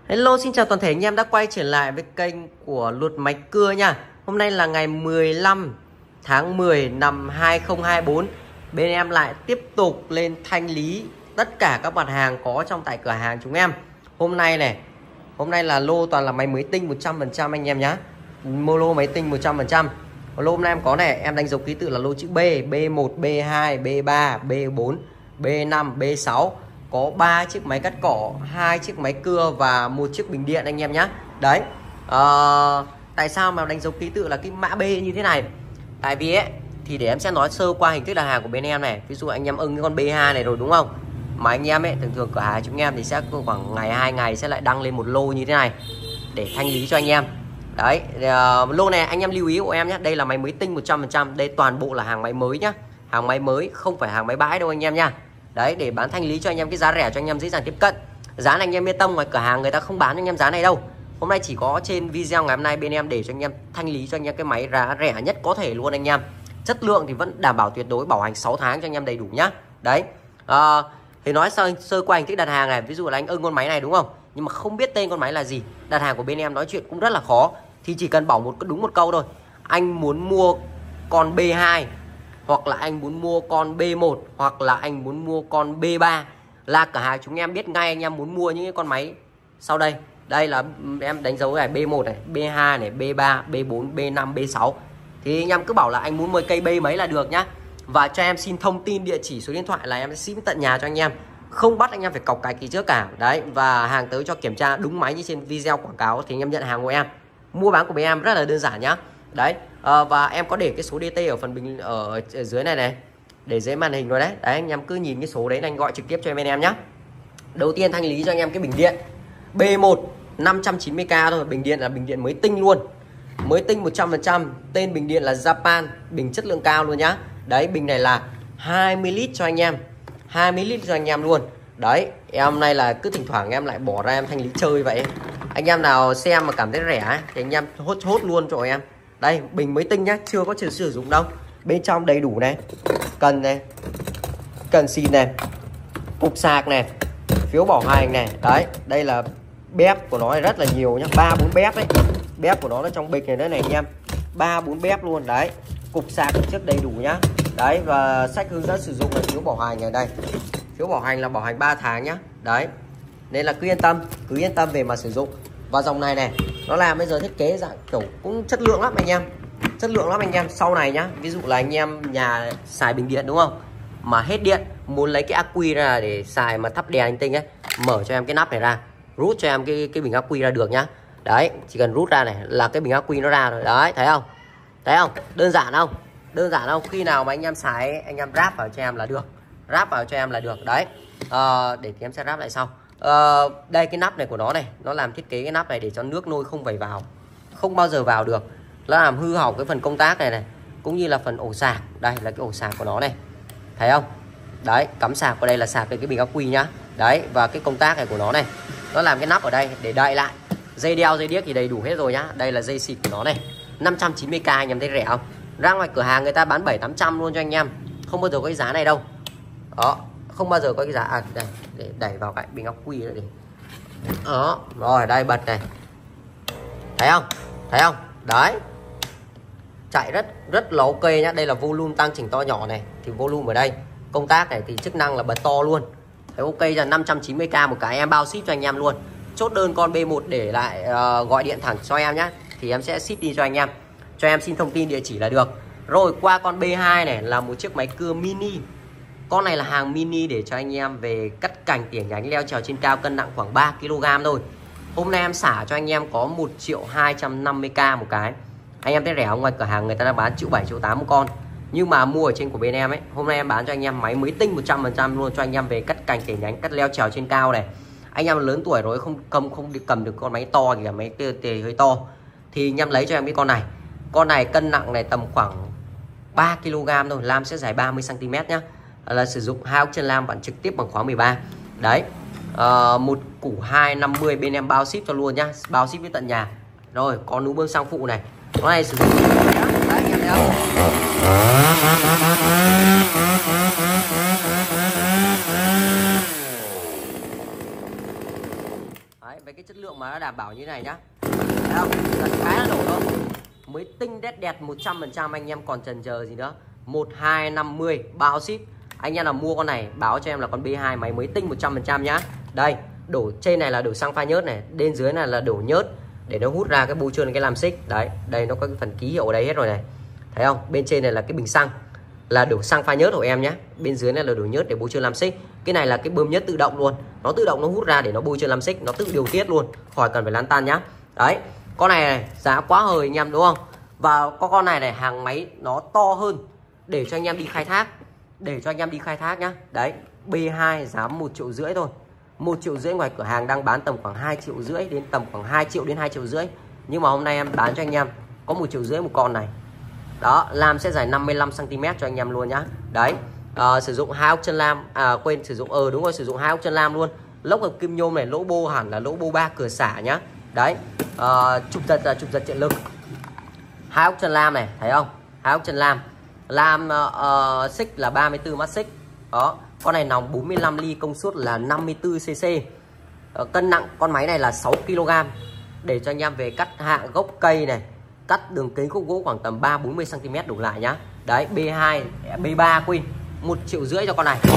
Hello, xin chào toàn thể anh em đã quay trở lại với kênh của Luật Máy Cưa nha. Hôm nay là ngày 15 tháng 10 năm 2024. Bên em lại tiếp tục lên thanh lý tất cả các mặt hàng có trong tại cửa hàng chúng em. Hôm nay là lô toàn là máy mới tinh 100% anh em nhá. Lô máy tinh 100%. Lô hôm nay em có này, em đánh dấu ký tự là lô chữ B, B1, B2, B3, B4, B5, B6. Có 3 chiếc máy cắt cỏ, 2 chiếc máy cưa và 1 chiếc bình điện anh em nhé. Đấy, tại sao mà đánh dấu ký tự là cái mã B như thế này? Tại vì ấy, thì để em sẽ nói sơ qua hình thức đặt hàng của bên em này. Ví dụ anh em ưng cái con B2 này rồi đúng không? Mà anh em ấy, thường cửa hàng chúng em thì sẽ khoảng ngày 2 ngày sẽ lại đăng lên một lô như thế này để thanh lý cho anh em. Đấy, lô này anh em lưu ý của em nhé. Đây là máy mới tinh 100%. Đây toàn bộ là hàng máy mới nhá. Hàng máy mới, không phải hàng máy bãi đâu anh em nha. Đấy, để bán thanh lý cho anh em cái giá rẻ cho anh em dễ dàng tiếp cận. Giá này anh em yên tâm, ngoài cửa hàng người ta không bán cho anh em giá này đâu. Hôm nay chỉ có trên video ngày hôm nay bên em để cho anh em thanh lý cho anh em cái máy giá rẻ nhất có thể luôn anh em. Chất lượng thì vẫn đảm bảo tuyệt đối, bảo hành 6 tháng cho anh em đầy đủ nhá. Đấy, thì nói sơ qua hình thức đặt hàng này. Ví dụ là anh ưng con máy này đúng không, nhưng mà không biết tên con máy là gì. Đặt hàng của bên em nói chuyện cũng rất là khó. Thì chỉ cần bảo đúng một câu thôi: anh muốn mua con B2, hoặc là anh muốn mua con B1, hoặc là anh muốn mua con B3 là cả hàng chúng em biết ngay anh em muốn mua những cái con máy sau đây. Đây là em đánh dấu này: B1 này, B2 này, B3, B4, B5, B6. Thì anh em cứ bảo là anh muốn mua cây B mấy là được nhá. Và cho em xin thông tin, địa chỉ, số điện thoại là em sẽ ship tận nhà cho anh em. Không bắt anh em phải cọc cái gì trước cả. Đấy, và hàng tới cho kiểm tra đúng máy như trên video quảng cáo thì anh em nhận hàng của em. Mua bán của bên em rất là đơn giản nhá. Đấy, và em có để cái số DT ở phần bình ở dưới này này, để dưới màn hình rồi đấy. Đấy, anh em cứ nhìn cái số đấy là anh gọi trực tiếp cho em nhé. Đầu tiên thanh lý cho anh em cái bình điện B1 590k thôi. Bình điện là bình điện mới tinh luôn, mới tinh 100%. Tên bình điện là Japan, bình chất lượng cao luôn nhá. Đấy, bình này là 20 lít cho anh em, 20 lít cho anh em luôn. Đấy, em này là cứ thỉnh thoảng em lại bỏ ra em thanh lý chơi vậy. Anh em nào xem mà cảm thấy rẻ ấy, thì anh em hốt luôn cho em. Đây, bình mới tinh nhá, chưa có sử dụng đâu. Bên trong đầy đủ này, cần này, cần xịn này, cục sạc này, phiếu bảo hành này. Đấy, đây là bếp của nó này rất là nhiều nhá, 3-4 bếp đấy. Bếp của nó trong bịch này đấy này anh em, 3-4 bếp luôn. Đấy, cục sạc trước đầy đủ nhá. Đấy, và sách hướng dẫn sử dụng là phiếu bảo hành này đây. Phiếu bảo hành là bảo hành 3 tháng nhá. Đấy, nên là cứ yên tâm về mà sử dụng. Và dòng này này, nó làm bây giờ thiết kế dạng kiểu cũng chất lượng lắm anh em, chất lượng lắm anh em. Sau này nhá, ví dụ là anh em nhà xài bình điện đúng không, mà hết điện muốn lấy cái ắc quy ra để xài mà thắp đèn linh tinh ấy, mở cho em cái nắp này ra, rút cho em cái bình ắc quy ra được nhá. Đấy, chỉ cần rút ra này là cái bình ắc quy nó ra rồi. Đấy, thấy không, đơn giản không, khi nào mà anh em xài ấy, anh em ráp vào cho em là được, Đấy, để thì em sẽ ráp lại sau. Đây cái nắp này của nó này, nó làm thiết kế cái nắp này để cho nước nôi không vẩy vào, không bao giờ vào được. Nó làm hư hỏng cái phần công tắc này cũng như là phần ổ sạc. Đây là cái ổ sạc của nó này, thấy không? Đấy, cắm sạc vào đây là sạc cái bình ắc quy nhá. Đấy, và cái công tắc này của nó này, nó làm cái nắp ở đây để đậy lại. Dây đeo, dây điếc thì đầy đủ hết rồi nhá. Đây là dây xịt của nó này, 590k anh em thấy rẻ không? Ra ngoài cửa hàng người ta bán 700-800 luôn cho anh em, không bao giờ có cái giá này đâu. Đó, không bao giờ có cái giá. Đây, để đẩy vào cái bình ắc quy nữa đi. Đó, rồi đây bật này, thấy không? Đấy, chạy rất là ok nhá. Đây là volume tăng chỉnh to nhỏ này, thì volume ở đây. Công tắc này thì chức năng là bật to luôn. Thấy ok, là 590k một cái, em bao ship cho anh em luôn. Chốt đơn con B1 để lại, gọi điện thẳng cho em nhá, thì em sẽ ship đi cho anh em. Cho em xin thông tin địa chỉ là được. Rồi qua con B2 này là một chiếc máy cưa mini. Con này là hàng mini để cho anh em về cắt cành, tỉa nhánh, leo trèo trên cao, cân nặng khoảng 3 kg thôi. Hôm nay em xả cho anh em có 1.250.000 một cái. Anh em thấy rẻ không? Ngoài cửa hàng người ta đang bán 1.700.000, 1.800.000 một con. Nhưng mà mua ở trên của bên em ấy, hôm nay em bán cho anh em máy mới tinh 100% luôn, cho anh em về cắt cành, tỉa nhánh, cắt leo trèo trên cao này. Anh em lớn tuổi rồi không cầm được con máy to kìa, máy tề hơi to, thì anh em lấy cho em cái con này. Con này cân nặng này tầm khoảng 3 kg thôi, lam sẽ dài 30 cm nhá. Là sử dụng 2 ốc chân lam bản trực tiếp bằng khóa 13. Đấy, một củ 250 bên em bao ship cho luôn nhá, bao ship với tận nhà. Rồi có núm bơm xăng phụ này, con này sử dụng đấy anh em thấy không? Đấy, với cái chất lượng mà nó đảm bảo như này nhá. Thấy không? Giật cái là nổ thôi. Mới tinh đét đẹp 100%, anh em còn chần chờ gì nữa. 1250 bao ship. Anh em nào mua con này báo cho em là con B2 máy mới tinh 100% nhá. Đây, đổ trên này là đổ xăng pha nhớt này, bên dưới này là đổ nhớt để nó hút ra cái bô trơn cái làm xích. Đấy, đây nó có cái phần ký hiệu ở đây hết rồi này. Thấy không? Bên trên này là cái bình xăng, là đổ xăng pha nhớt của em nhé. Bên dưới này là đổ nhớt để bôi trơn làm xích. Cái này là cái bơm nhớt tự động luôn, nó tự động nó hút ra để nó bôi trơn làm xích, nó tự điều tiết luôn, khỏi cần phải lăn tan nhá. Đấy, con này giá quá hời anh em đúng không? Và con này này hàng máy nó to hơn để cho anh em đi khai thác, để cho anh em đi khai thác nhá. Đấy, B2 giá 1,5 triệu thôi. 1,5 triệu ngoài cửa hàng đang bán tầm khoảng 2,5 triệu đến tầm khoảng 2 triệu đến 2,5 triệu. Nhưng mà hôm nay em bán cho anh em có 1,5 triệu một con này. Đó, lam sẽ dài 55 cm cho anh em luôn nhá. Đấy, sử dụng 2 ốc chân lam, quên sử dụng đúng rồi, sử dụng 2 ốc chân lam luôn. Lốc hợp kim nhôm này, lỗ bô hẳn là lỗ bô 3 cửa xả nhá. Đấy, chụp giật là chụp giật trợ lực. 2 ốc chân lam này, thấy không? 2 ốc chân lam. Lam xích là 34 mắt xích. Đó, con này nòng 45 ly, công suất là 54 cc. Cân nặng con máy này là 6 kg. Để cho anh em về cắt hạ gốc cây này, cắt đường kính khúc gỗ khoảng tầm 3-40 cm đổ lại nhá. Đấy, B2, B3 quên, 1,5 triệu cho con này.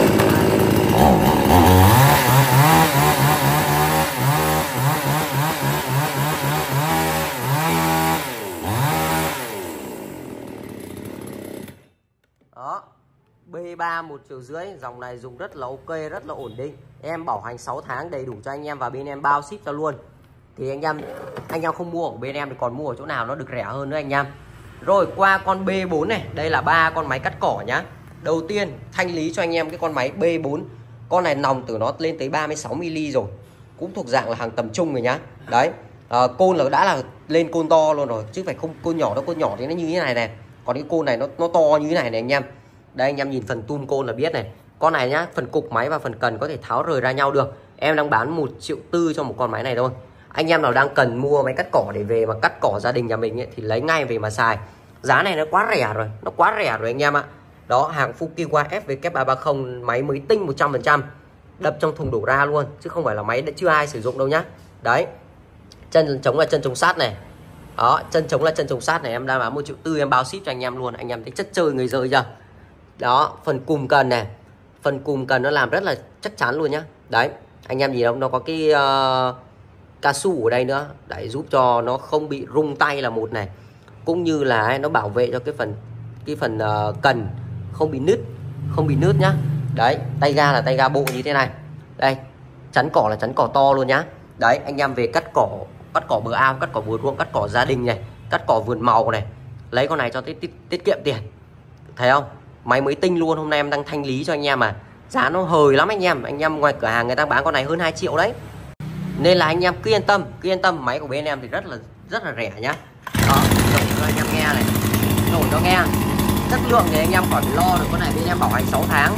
Đó, B3 1,5 triệu, dòng này dùng rất là ok, rất là ổn định. Em bảo hành 6 tháng đầy đủ cho anh em và bên em bao ship cho luôn. Thì anh em không mua ở bên em thì còn mua ở chỗ nào nó được rẻ hơn nữa anh em. Rồi qua con B4 này, đây là 3 con máy cắt cỏ nhá. Đầu tiên thanh lý cho anh em cái con máy B4. Con này nòng từ nó lên tới 36 mm rồi, cũng thuộc dạng là hàng tầm trung rồi nhá. Đấy, côn là đã là lên côn to luôn rồi, chứ phải không côn nhỏ đâu. Côn nhỏ thì nó như thế này này, còn cái côn này nó to như thế này này anh em. Đây anh em nhìn phần tum côn là biết này. Con này nhá, phần cục máy và phần cần có thể tháo rời ra nhau được. Em đang bán 1,4 triệu cho một con máy này thôi. Anh em nào đang cần mua máy cắt cỏ để về mà cắt cỏ gia đình nhà mình ấy, thì lấy ngay về mà xài. Giá này nó quá rẻ rồi, nó quá rẻ rồi anh em ạ. Đó, hàng Fukiwa FW330, máy mới tinh 100%, đập trong thùng đổ ra luôn, chứ không phải là máy đã chưa ai sử dụng đâu nhá. Đấy, chân chống là chân chống sát này. Đó, chân chống là chân chống sát này, em đang bán 1,4 triệu, em bao ship cho anh em luôn. Anh em thấy chất chơi người rơi chưa? Đó, phần cùm cần này, phần cùm cần nó làm rất là chắc chắn luôn nhá. Đấy, anh em nhìn không, nó có cái cao su ở đây nữa, đấy, giúp cho nó không bị rung tay là một này, cũng như là nó bảo vệ cho cái phần cần không bị nứt nhá. Đấy, tay ga là tay ga bộ như thế này. Đây, chắn cỏ là chắn cỏ to luôn nhá. Đấy, anh em về cắt cỏ bờ ao, cắt cỏ bờ ruộng, cắt cỏ gia đình này, cắt cỏ vườn màu này, lấy con này cho tiết kiệm tiền. Thấy không? Máy mới tinh luôn, hôm nay em đang thanh lý cho anh em mà. Giá nó hời lắm anh em. Anh em ngoài cửa hàng người ta bán con này hơn 2 triệu đấy. Nên là anh em cứ yên tâm, máy của bên em thì rất là rẻ nhá. Đó, nổ cho anh em nghe này, nổ cho nghe. Chất lượng thì anh em khỏi phải lo được, con này bên em bảo hành 6 tháng.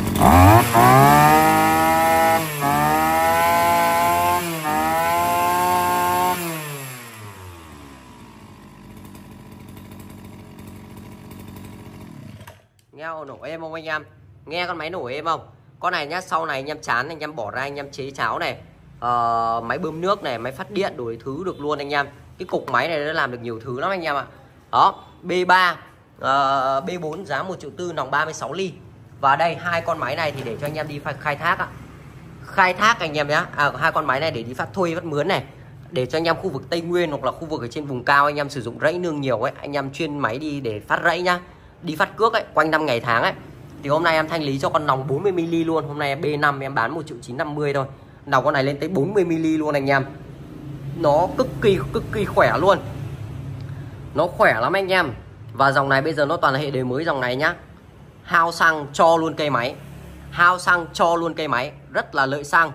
Nghe nổ êm không anh em? Nghe con máy nổ êm không? Con này nhá, sau này anh em chán anh em bỏ ra, anh em chế cháo này, máy bơm nước này, máy phát điện đổi thứ được luôn anh em. Cái cục máy này nó làm được nhiều thứ lắm anh em ạ. Đó, B3, B4 giá 1,4 triệu, nòng 36 ly. Và đây hai con máy này thì để cho anh em đi khai thác ạ. Khai thác anh em nhá. Hai con máy này để đi phát thuê, phát mướn này, để cho anh em khu vực Tây Nguyên hoặc là khu vực ở trên vùng cao anh em sử dụng rẫy nương nhiều ấy, anh em chuyên máy đi để phát rẫy nhá, đi phát cước ấy, quanh năm ngày tháng ấy. Thì hôm nay em thanh lý cho con nòng 40 mm luôn. Hôm nay B5 em bán 1,950 triệu thôi. Nòng con này lên tới 40 mm luôn anh em. Nó cực kỳ khỏe luôn. Nó khỏe lắm anh em. Và dòng này bây giờ nó toàn là hệ đề mới dòng này nhá. Hao xăng cho luôn cây máy. Hao xăng cho luôn cây máy, rất là lợi xăng.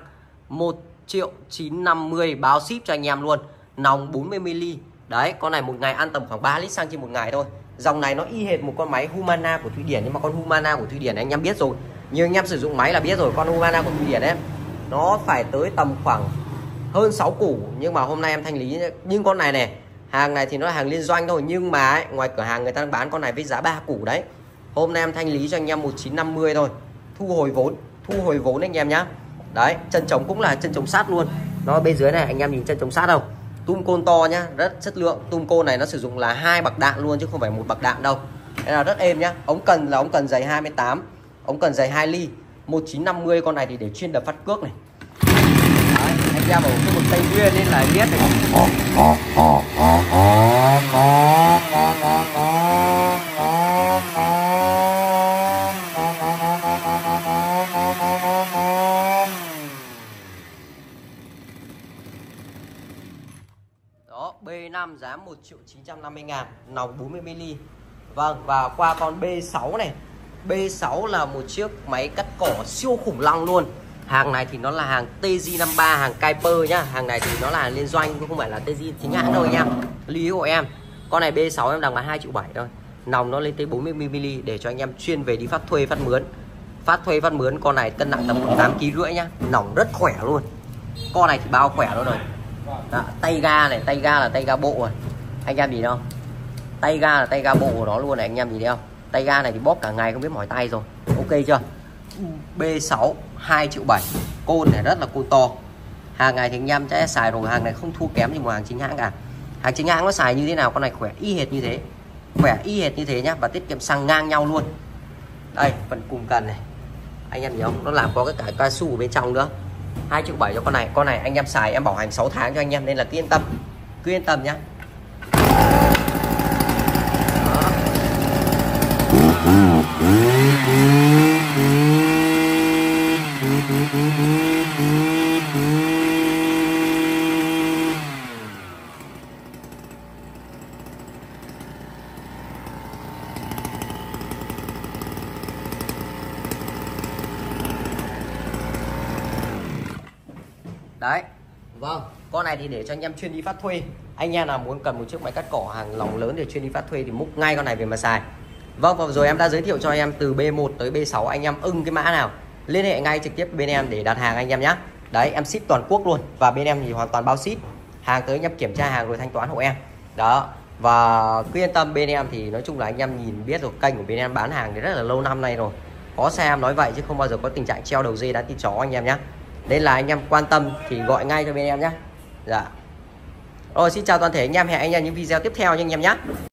1,950 triệu báo ship cho anh em luôn. Nòng 40 mm. Đấy, con này một ngày ăn tầm khoảng 3 lít xăng trên một ngày thôi. Dòng này nó y hệt một con máy Humana của Thụy Điển, nhưng mà con Humana của Thụy Điển anh em biết rồi. Nhưng anh em sử dụng máy là biết rồi, con Humana của Thụy Điển ấy nó phải tới tầm khoảng hơn 6 củ, nhưng mà hôm nay em thanh lý. Nhưng con này này, hàng này thì nó là hàng liên doanh thôi, nhưng mà ấy, ngoài cửa hàng người ta đang bán con này với giá 3 củ đấy. Hôm nay em thanh lý cho anh em 1,950 triệu thôi. Thu hồi vốn anh em nhá. Đấy, chân trống cũng là chân trống sắt luôn. Nó bên dưới này anh em nhìn chân trống sắt không? Tum côn to nhá, rất chất lượng. Tum côn này nó sử dụng là 2 bậc đạn luôn chứ không phải một bậc đạn đâu. Đây là rất êm nhá. Ống cần là ống cần dày 28, ống cần dày 2 ly, 1950. Con này thì để chuyên đập phát cước này. Đấy, anh em ở khu vực Tây Nguyên nên là biết này. Đó, B5 giá 1.950.000, nòng 40mm. Vâng, và qua con B6 này. B6 là một chiếc máy cắt cỏ siêu khủng long luôn. Hàng này thì nó là hàng TJ53, hàng Kuiper nhá. Hàng này thì nó là liên doanh chứ không phải là TJ chính hãng đâu anh em. Lưu ý của em. Con này B6 em đang là 2.7 triệu thôi. Nòng nó lên tới 40mm để cho anh em chuyên về đi phát thuê phát mướn. Phát thuê phát mướn con này cân nặng tầm 8,5 kg nhá. Nòng rất khỏe luôn. Con này thì bao khỏe luôn rồi. Đó, tay ga này, tay ga là tay ga bộ rồi. Anh em nhìn không? Tay ga là tay ga bộ của nó luôn này, anh em nhìn thấy không? Tay ga này thì bóp cả ngày không biết mỏi tay rồi. Ok chưa? B6 2,7 triệu. Côn này rất là côn to. Hàng này thì anh em sẽ xài rồi, hàng này không thua kém gì một hàng chính hãng cả. Hàng chính hãng nó xài như thế nào con này khỏe y hệt như thế. Khỏe y hệt như thế nhá, và tiết kiệm xăng ngang nhau luôn. Đây, phần cùng cần này. Anh em nhìn không? Nó làm có cái cả cao su ở bên trong nữa. 2,7 triệu cho con này. Con này anh em xài em bảo hành 6 tháng cho anh em nên là cứ yên tâm. Cứ yên tâm nhá. Đấy. Vâng, con này thì để cho anh em chuyên đi phát thuê. Anh em nào muốn cần một chiếc máy cắt cỏ hàng lòng lớn để chuyên đi phát thuê thì múc ngay con này về mà xài. Vâng, và rồi em đã giới thiệu cho anh em từ B1 tới B6. Anh em ưng cái mã nào liên hệ ngay trực tiếp bên em để đặt hàng anh em nhé. Đấy, em ship toàn quốc luôn. Và bên em thì hoàn toàn bao ship. Hàng tới anh em kiểm tra hàng rồi thanh toán hộ em. Đó. Và cứ yên tâm, bên em thì nói chung là anh em nhìn biết rồi, kênh của bên em bán hàng thì rất là lâu năm nay rồi. Có xe em nói vậy chứ không bao giờ có tình trạng treo đầu dê đá thịt chó anh em nhé. Nên là anh em quan tâm thì gọi ngay cho bên em nhé. Dạ. Rồi, xin chào toàn thể anh em, hẹn anh em những video tiếp theo nha anh em nhé.